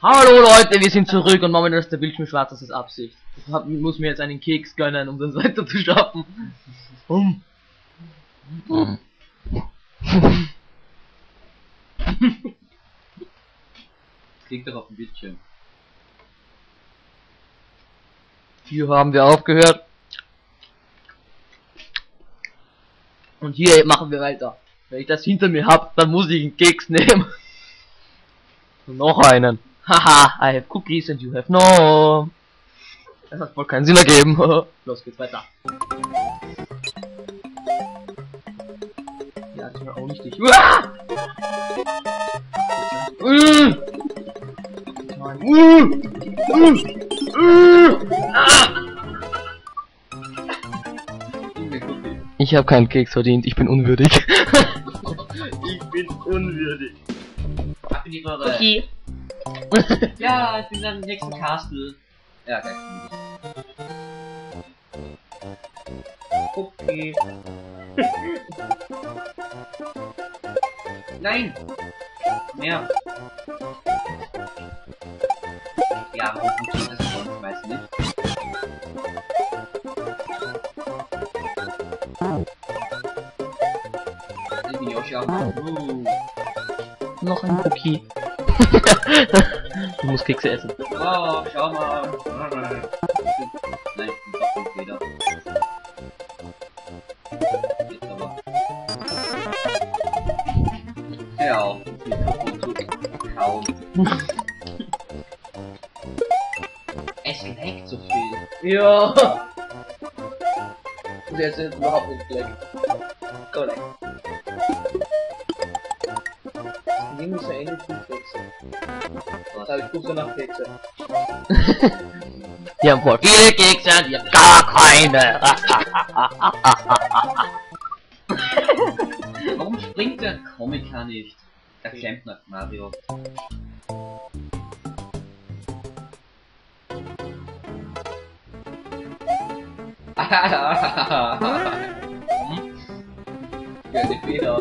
Hallo Leute, wir sind zurück und momentan ist der Bildschirm schwarz, das ist Absicht. Ich muss mir jetzt einen Keks gönnen, um das weiter zu schaffen. Klingt doch auf dem Bildschirm. Hier haben wir aufgehört. Und hier machen wir weiter. Wenn ich das hinter mir hab, dann muss ich einen Keks nehmen. Und noch einen. Haha, I have cookies and you have no. Das hat wohl keinen Sinn ergeben. Los geht's weiter. Ja, das war auch nicht ich. Ich habe keinen Keks verdient, ich bin unwürdig. Ich bin unwürdig. Okay. Ja, ich bin dann im nächsten Castle. Ja, geil. Okay. Nein! Mehr. Ja, warum funktioniert das schon? Ich weiß nicht. Ich bin Yoshi auch. Noch ein Cookie. Du musst Kekse essen. Oh, schau mal. Nein, doch nicht jeder. Jetzt aber. Ja, auch. Kaum. Es leckt so viel. Ja. Und jetzt ist überhaupt nicht gleich. Korrekt. Die muss ja eh nicht gut wechseln. Aber ich gucke so nach Kekse. Die haben voll viele Kekse, die haben gar keine. Warum springt der Komiker nicht? Der Klempner Mario. Ja, die Feder.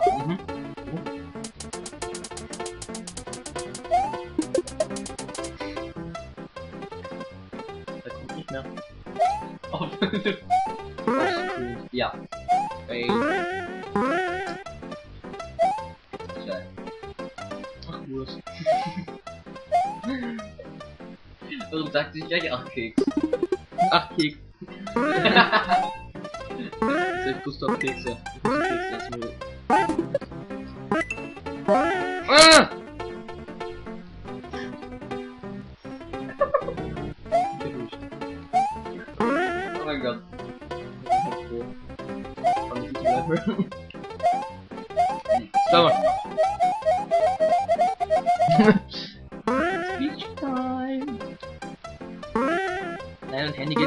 Da kommt nicht mehr. Oh. Ja. Ey. Scheiße. Ach, Wurst. Warum sagt sich gleich 8 Keks? 8 Keks. Ich wusste auf Kekse. Ich wusste Kekse essen will. Oh mein Gott. Schau mal. Speech time. Nein, und Handy geht.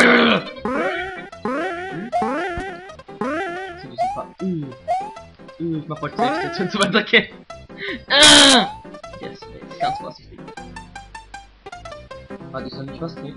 Ich mach bald selbst, wenn es so weitergeht. Yes, jetzt ganz vorsichtig. Warte, ist noch nicht was drin?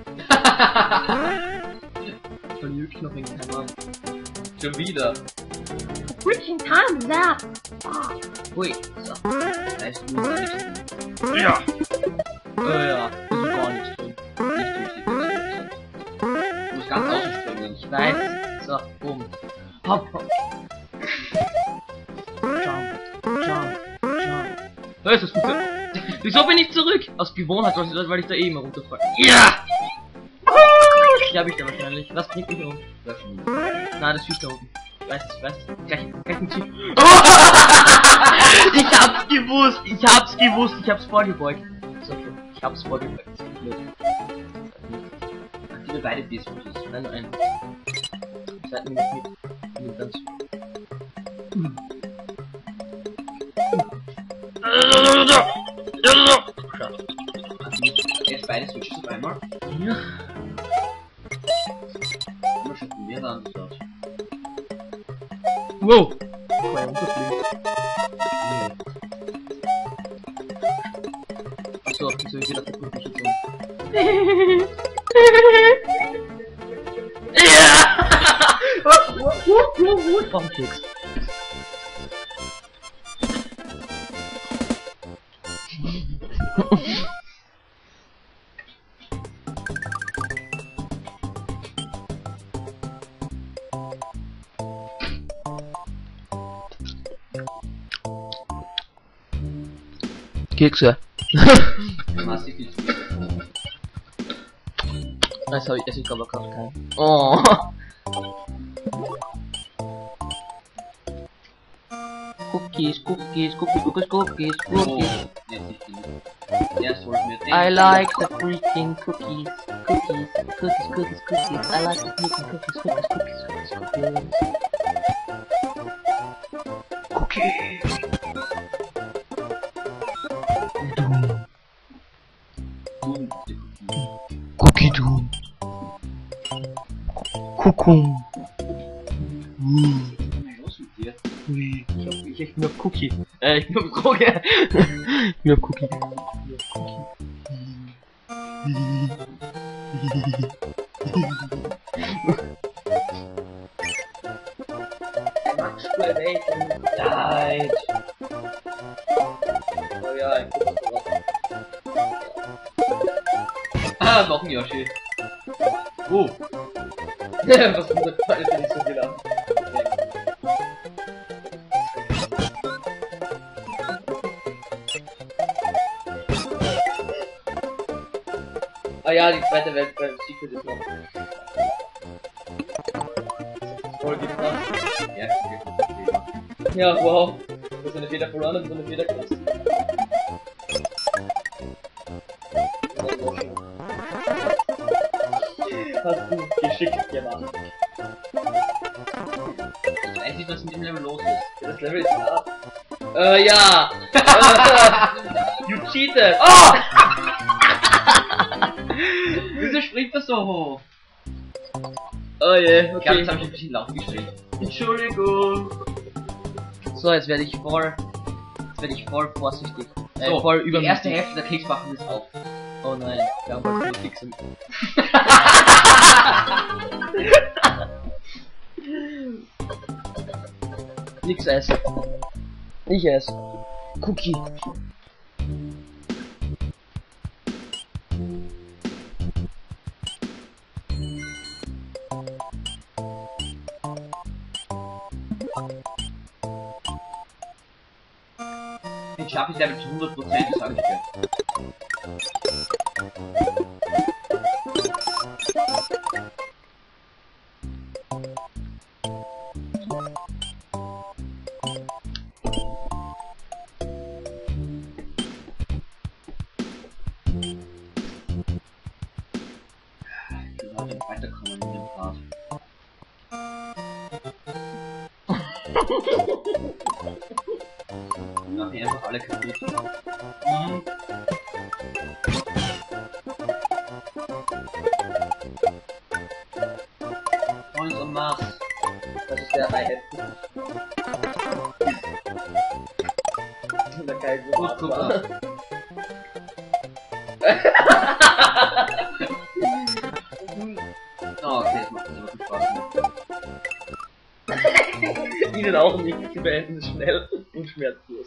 Von Jück noch in keinem Mann. Schon wieder. Freaking time is that? Ui. So. Weißt du gar nicht. Ja. Ja, das ist gar nichts drin. Nicht richtig. Du musst ganz außen springen. Ich weiß. So, boom. Hopp, hopp. Da ist es gut. Wieso bin ich zurück? Aus Gewohnheit, weil ich da eben runterfalle. Ja! Die hab ich da wahrscheinlich. Was bringt mich um? Na, das Viech da unten. Weißt du? Gleich ein Ziel. Ich hab's gewusst. Ich hab's vorgebeugt. Ist okay. Ich hab's vorgebeugt. Das ist blöd. Aktive beide Displays. Nein, nur einen. Seid mir mit ganz. Jetzt beide Switches auf einmal. Ja. Immer schon probieren anschaut. Wow. Zwei runterfliegen. Achso, wieso ich wieder kaputt mich jetzt Ja! Baumkeks. Kekse. Massiv viel zu viel. Das habe ich, esse ich aber gerade keinen. Oh. Cookies, Cookies, Cookies, Cookies, Cookies, Oh, Cookies. jetzt nicht genug. Erst holt mir den. I like the freaking cookies, cookies, cookies, cookies, cookies. I like the freaking cookies, cookies, cookies, cookies, cookies. Cookies. Cookie Doom. Kuckuck. Was ist denn los mit dir? Ich bin auf Cookie. Ich bin auf Cookie. Ich bin auf Cookie. Leid. Oh ja, ein Ah, noch ein Yoshi. Oh. Was ist das Fall, wenn ich so gelacht? Ah ja, die zweite Welt beim Secret ist noch. Voll gebracht. Ja, Ja, wow. Das ist eine Feder verloren und so eine Feder krass. Hast du geschickt gemacht. ich weiß nicht, was mit dem Level los ist. Das Level ist hart. Ja! You cheated! Oh! Wieso springt das so hoch? Oh je, Ich glaube, okay. jetzt habe ich ein bisschen laut gestellt. Entschuldigung. So, jetzt werde ich voll vorsichtig. So, Voll die übermütig. erste Hälfte der Keksbacken ist auf. Oh nein, wir haben heute nur Kekse. Nix essen. Ich esse. Cookie. Jetzt schaffe ich Level zu 100%, sage ich dir. Ich will heute noch weiterkommen in dem Part. Und nachher einfach alle kaputt. Mhm. Points on Mars. Das ist der Hi-Hat. Der geil Gut, super. Oh, okay, das macht mir wirklich Spaß. Ihnen auch nicht. Sie beenden es schnell und schmerzlos.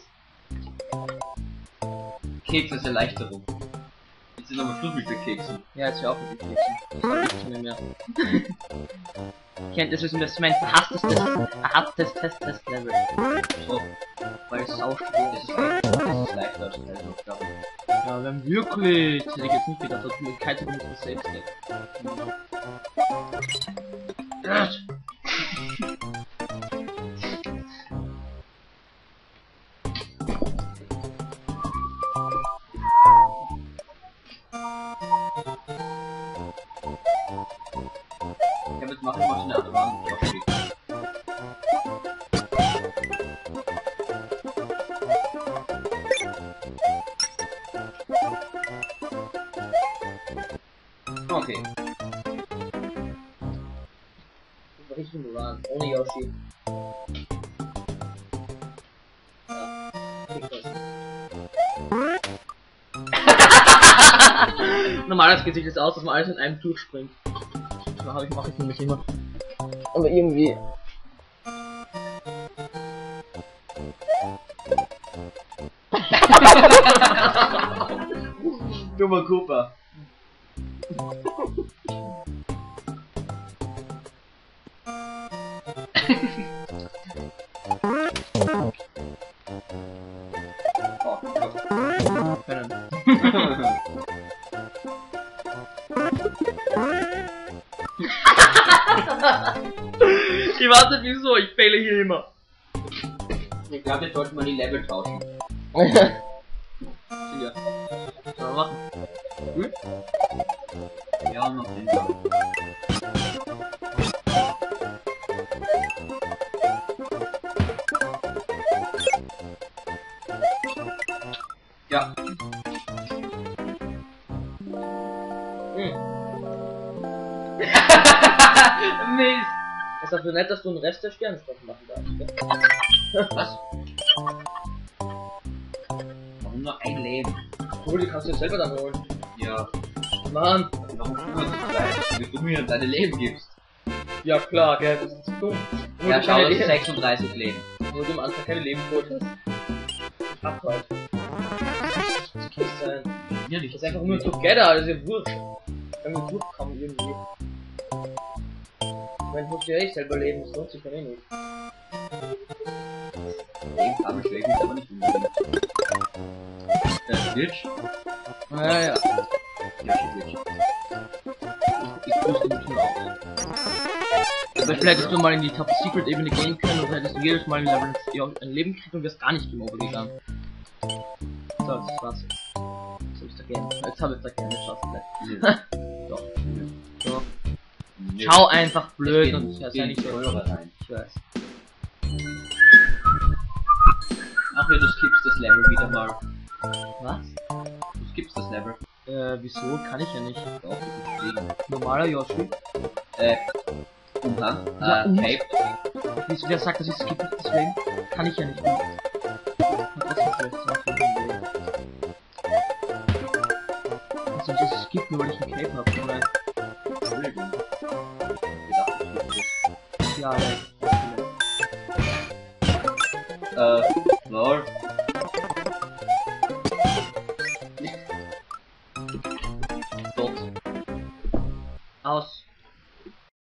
Kekseserleichterung. Jetzt sind aber Schluss mit den Keksen. Ja, jetzt hör auf mit den Keksen. Das ist nichts mehr. Kennt das wissen, das ist mein verhasstes Test-Level. So, Weil es sauschwer das ist. ist leichter als Teil Aufgabe. Ja, wir haben wirklich. Das hätte ich jetzt nicht gedacht, dass mir kein Sekunde das selbst denkt. Ja, jetzt mache ich mal schnell eine Wand. Okay. Richtung Run, ohne Yoshi. Normalerweise geht sich das aus, dass man alles in einem durchspringt. Das mache ich nämlich immer. Aber irgendwie. Dummer Cooper. Oh, Gott. Ich weiß nicht wieso, ich fehle hier immer. Ich glaube, jetzt sollten wir die Level tauschen. Ja. Sollen wir machen? Gut? Ja, noch den da. Ja. Mist! Es ist dafür nett, dass du einen Rest der Sternenstoffe machen darfst. Was? Warum nur ein Leben? Cool, die kannst du dir selber dann holen. Ja. Mann! Warum tust du das? Wie du mir deine Leben gibst. Ja klar, gell, das ist dumm. Nur Ja, du schau, keine das ist Leben, 36 Leben. nur du am Anfang keine Leben geholt hast. Ach halt. Das kann nicht sein. Ja, Das ist einfach nur Together, das ist ja wurscht. Kann man durchkommen irgendwie. Ich meine, ich muss ja echt selber leben, das lohnt sich ja eh nicht. Leben haben schlägt mich aber nicht unbedingt. Glitch? Ja, ja. Ja, Glitch. Ich wusste nicht mehr aus. Aber vielleicht hättest du mal in die Top Secret Ebene gehen können und hättest du jedes Mal ein Leben gekriegt und wärst gar nicht im Overgegangen. So, das war's jetzt. Jetzt hab ich's dagegen. Jetzt hab ich's dagegen geschafft. Doch. So. Nee. Schau einfach blöd Ich und bin- ja, sei bin nicht so. teurer rein. Ich weiß. Ach ja, du skippst das Level wieder mal. Was? Du skippst das Level. Wieso? Kann ich ja nicht. Doch, du bist fliegen. Normaler Yoshi. Umhang. Ja, und? Cape. Wieso der sagt, dass ich skippe, deswegen kann ich ja nicht mehr. Also das skippt nur, weil ich ein Cape hab. Oder? Entschuldigung. Ich dachte, du skippst Ja, das.